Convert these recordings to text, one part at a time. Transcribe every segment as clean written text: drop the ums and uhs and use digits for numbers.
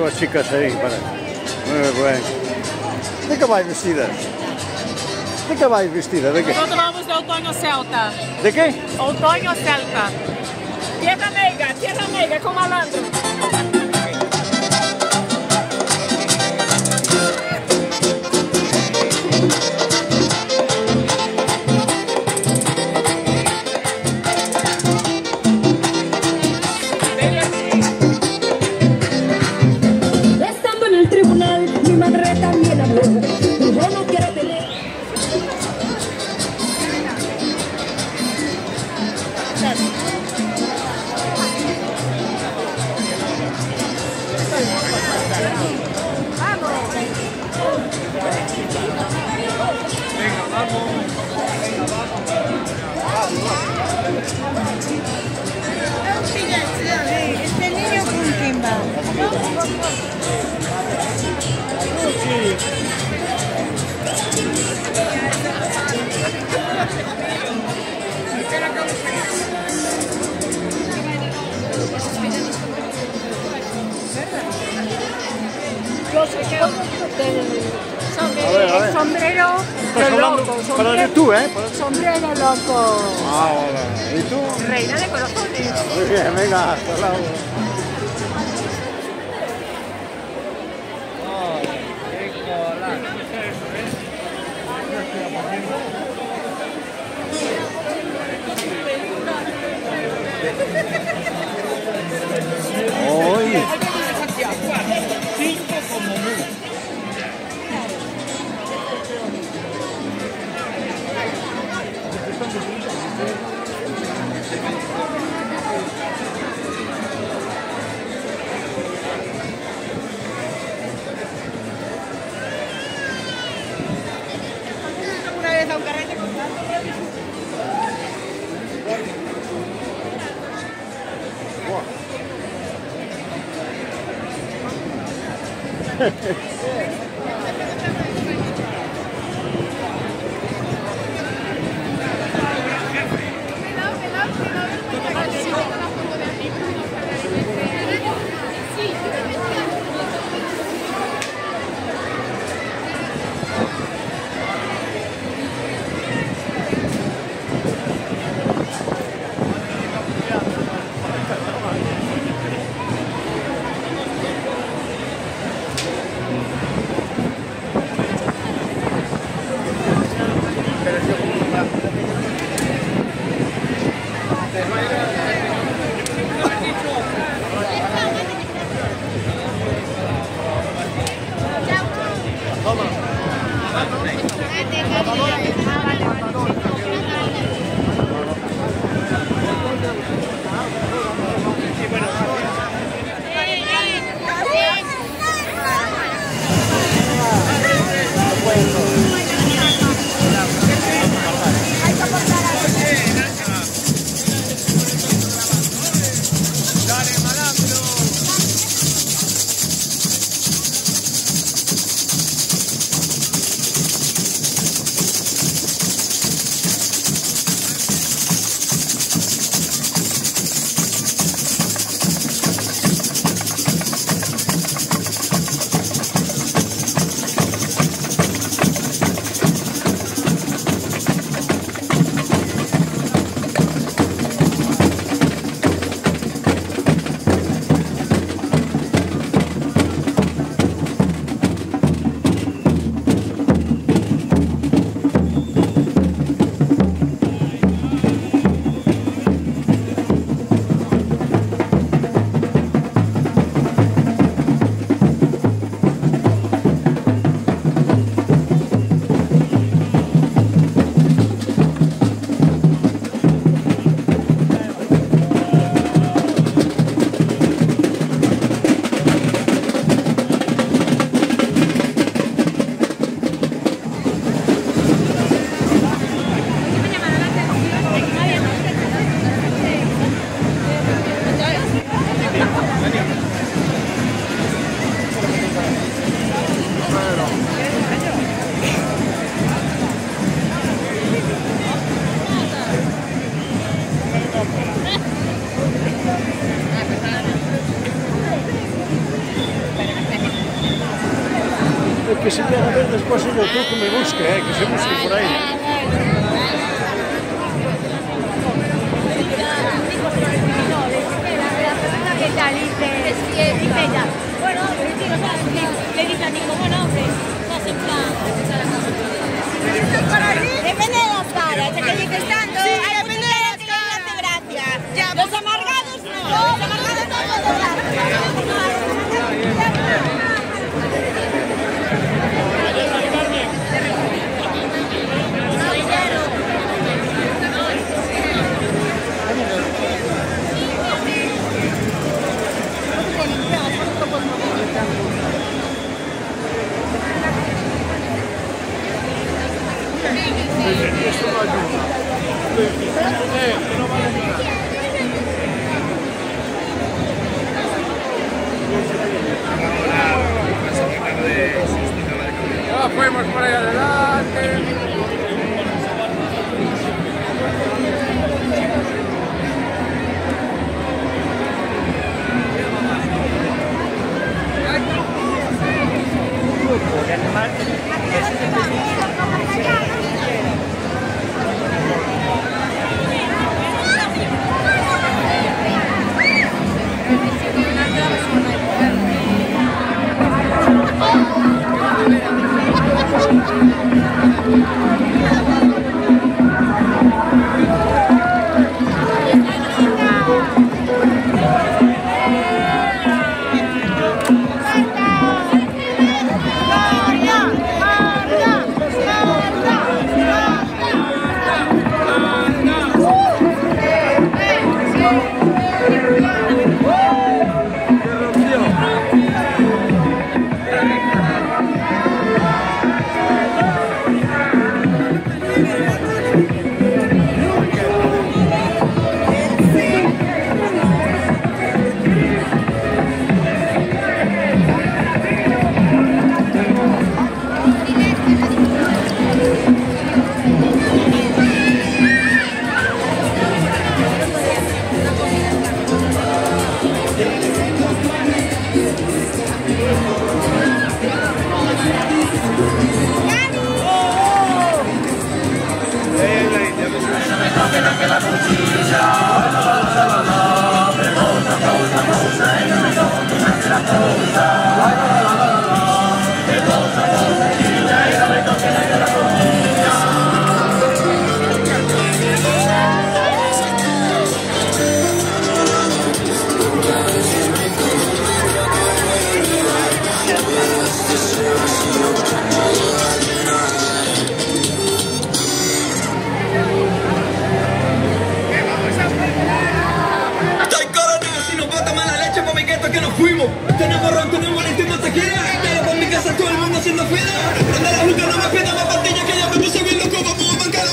duas chicas aí, para. Muy bem. De que vai vestida? De que vai vestida? De quê? Nosotros vamos de otoño celta. De quê? Otoño celta. Tierra negra con malandro. Estando en el tribunal, mi madre también habló. Yo no quiero tener. Este niño con quién va. Yo sé que A ver. el sombrero Estás de hablando loco. para de tú, ¿eh? Sombrero loco. Ah, hola. ¿Y tú? Reina de corazones. Muy bien, venga, hasta luego. Hoy. Una vez a un carrete con a ver después el YouTube que me busque, que se busque por ahí. ¿Qué tal? Dice ella. Bueno, le dice a Nico, bueno, hombre, estás en plan. Depende de las caras, de que dices tanto. Sí, depende de las caras. Gracias. Los amargados no. Los amargados no hacen gracia. Esto no ayuda. No vale nada. Ya fuimos por ahí adelante. Tenemos ron, tenemos lentejas, tequila. Pero por mi casa todo el mundo haciendo fila. Prende la juca, no me pida más pastilla que ya me puse bien loco, vamos a bancar la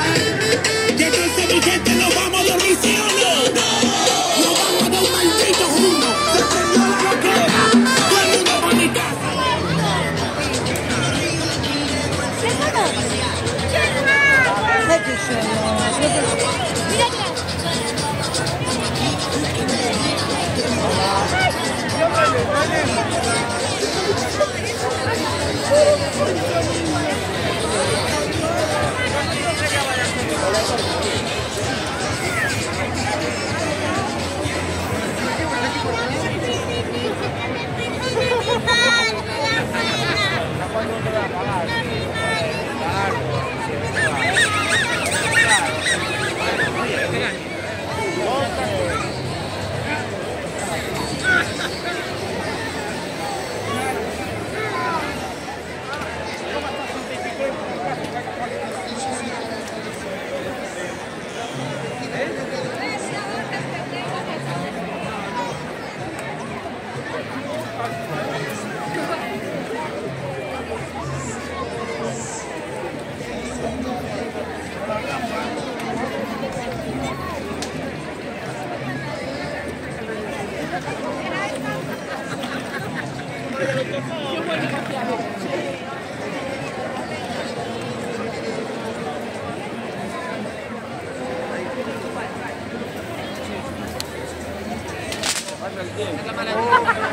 mía. Ya que mi gente, nos vamos a dormir, ¿sí o no? Nos vamos a dar un maldito humo. Se prendió la loquera. Todo el mundo para mi casa. Pasa el tiempo.